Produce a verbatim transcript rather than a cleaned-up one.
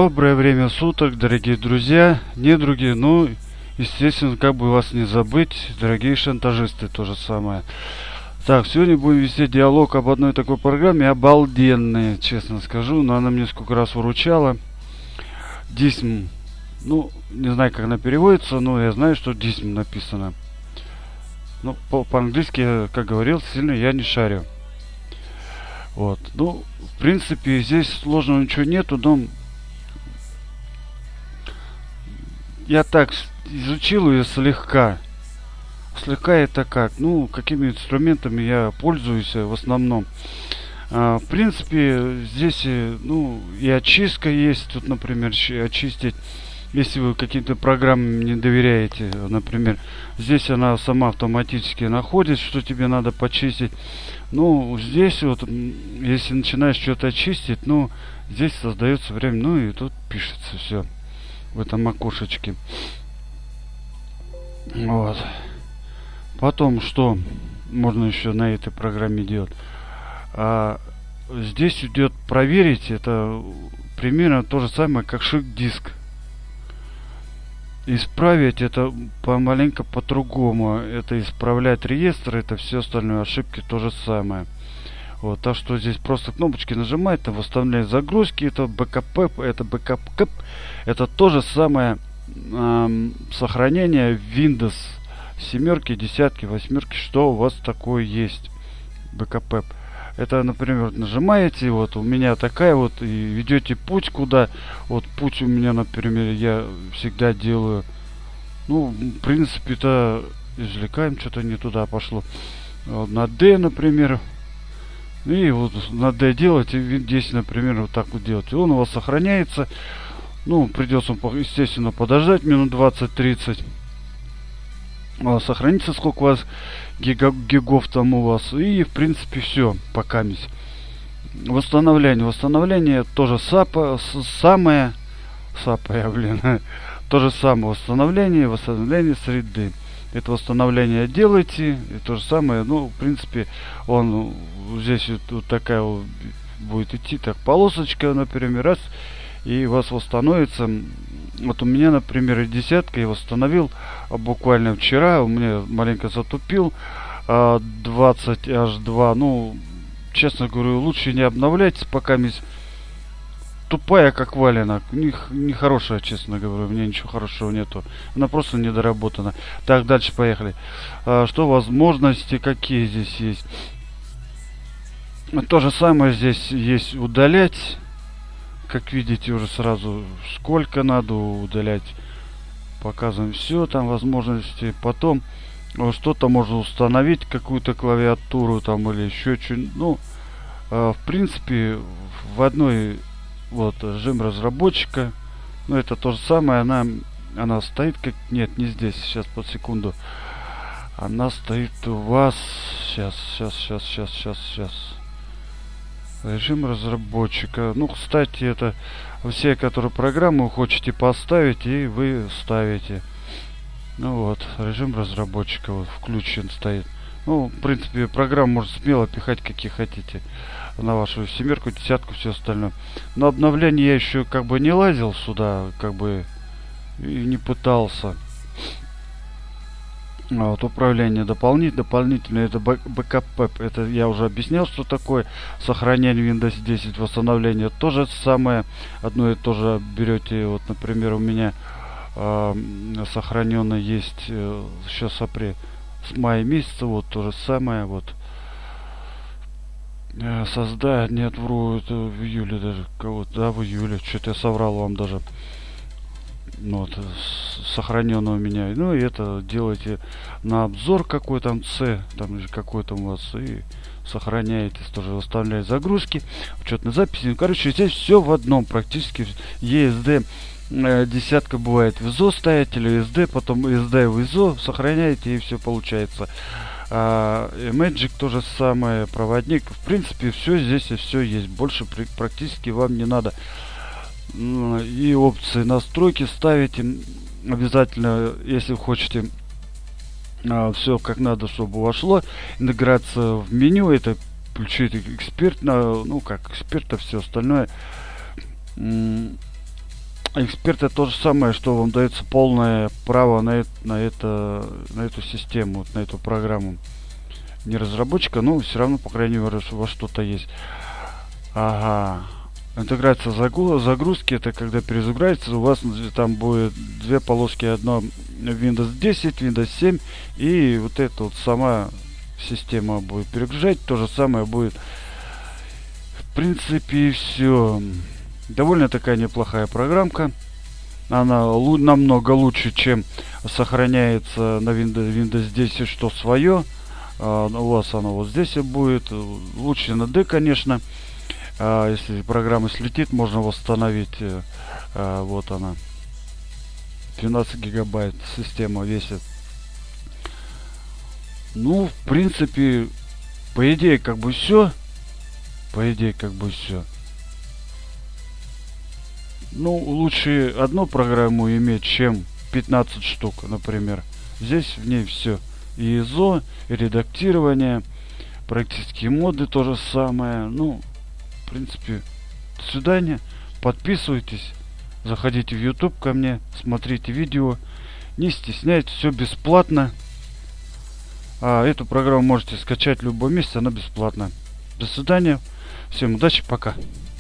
Доброе время суток, дорогие друзья, недруги, ну, естественно, как бы вас не забыть, дорогие шантажисты, то же самое. Так, сегодня будем вести диалог об одной такой программе, обалденной, честно скажу, но она мне сколько раз выручала. Дисм, ну, не знаю, как она переводится, но я знаю, что Дисм написано. Ну, по- по-английски, как говорил, сильно я не шарю. Вот, ну, в принципе, здесь сложного ничего нету, но я так изучил ее слегка. Слегка это как? Ну, какими инструментами я пользуюсь в основном. А, в принципе, здесь, ну, и очистка есть. Тут, например, очистить, если вы каким-то программам не доверяете, например, здесь она сама автоматически находит, что тебе надо почистить. Ну, здесь вот, если начинаешь что-то очистить, ну, здесь создается время, ну, и тут пишется все в этом окошечке. Вот. Потом, что можно еще на этой программе делать? А, здесь идет проверить, это примерно то же самое, как shift-диск. Исправить это помаленько по-другому. Это исправлять реестр, это все остальные ошибки то же самое. Вот, так что здесь просто кнопочки нажимает, это восстановляет загрузки, это бэкап, это бэкап, это то же самое эм, сохранение Windows семерки, десятки, восьмерки, что у вас такое есть. Бэкап. Это, например, нажимаете, вот у меня такая вот, и ведете путь куда. Вот путь у меня, например, я всегда делаю. Ну, в принципе-то извлекаем, что-то не туда пошло. Вот, на D, например. И вот на D делать, и здесь, например, вот так вот делать. И он у вас сохраняется. Ну, придется, естественно, подождать минут двадцать-тридцать. Сохранится, сколько у вас гига, гигов там у вас. И, в принципе, все, пока мись. Восстановление. Восстановление тоже сапа, самое, сапа, я, блин, то же самое восстановление, восстановление среды. Это восстановление делайте, и то же самое, ну, в принципе, он здесь вот, вот такая вот будет идти, так, полосочка, например, раз, и у вас восстановится. Вот у меня, например, десятка я восстановил буквально вчера, у меня маленько затупил, двадцать аш два, ну, честно говорю, лучше не обновлять, пока мисс тупая, как валенок. Нехорошая, честно говорю. У меня ничего хорошего нету. Она просто недоработана. Так, дальше поехали. А, что возможности, какие здесь есть? То же самое здесь есть удалять. Как видите, уже сразу сколько надо удалять. Показываем все. Там возможности. Потом что-то можно установить. Какую-то клавиатуру там или еще что-нибудь. Ну, а, в принципе, в одной... Вот, режим разработчика. Ну, это то же самое. Она, она стоит как... Нет, не здесь. Сейчас, под секунду. Она стоит у вас... Сейчас, сейчас, сейчас, сейчас, сейчас, сейчас. Режим разработчика. Ну, кстати, это все, которые программы вы хотите поставить, и вы ставите. Ну, вот, режим разработчика вот включен стоит. Ну, в принципе, программу можно смело пихать, какие хотите. На вашу семерку, десятку, все остальное. Но обновление я еще как бы не лазил сюда, как бы и не пытался. А вот управление дополнительно, дополнительно это бэкап. Это я уже объяснял, что такое. Сохранение Windows десять, восстановление то же самое. Одно и то же берете. Вот, например, у меня э, сохранено есть э, сейчас апрель, с мая месяца, вот то же самое. Вот. Создать, нет, вру, это в июле даже, кого-то, да, в июле, что-то я соврал вам даже, ну, вот, сохранено у меня, ну, и это делаете на обзор какой там C, там какой там у вас, и сохраняете, тоже выставляете загрузки, учетные записи, ну, короче, здесь все в одном, практически, и эс ди, э, десятка бывает в ай эс о ставить, или эс ди, потом эс ди в ай эс о, сохраняете, и все получается. А, Magic то же самое, проводник. В принципе, все здесь и все есть. Больше при, практически вам не надо. И опции настройки ставите обязательно, если хотите а, все как надо, чтобы вошло. Интеграция в меню, это включить эксперт, ну как эксперта, все остальное. Эксперт это то же самое, что вам дается полное право на, это, на, это, на эту систему, на эту программу. Не разработчика, но все равно, по крайней мере, у вас что-то есть. Ага. Интеграция загрузки, это когда перезагрузится, у вас там будет две полоски, одно Windows десять, Windows семь, и вот эта вот сама система будет перегружать. То же самое будет, в принципе, и все. Довольно такая неплохая программка. Она лу- намного лучше, чем сохраняется на Windows, Windows десять, что свое. А, у вас оно вот здесь будет. Лучше на D, конечно. А, если программа слетит, можно восстановить. А, вот она. двенадцать гигабайт система весит. Ну, в принципе, по идее, как бы все. По идее, как бы все. Ну, лучше одну программу иметь, чем пятнадцать штук, например. Здесь в ней все. И ай эс о, и редактирование, практические моды то же самое. Ну, в принципе, до свидания. Подписывайтесь. Заходите в YouTube ко мне, смотрите видео. Не стесняйтесь, все бесплатно. А эту программу можете скачать в любом месте, она бесплатна. До свидания. Всем удачи, пока.